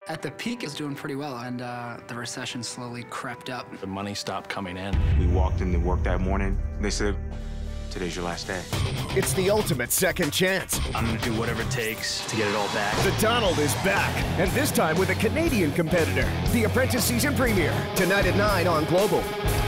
At the peak, it was doing pretty well, and the recession slowly crept up. The money stopped coming in. We walked into work that morning. They said, today's your last day. It's the ultimate second chance. I'm gonna do whatever it takes to get it all back. The Donald is back, and this time with a Canadian competitor. The Apprentice Season Premiere, tonight at 9 on Global.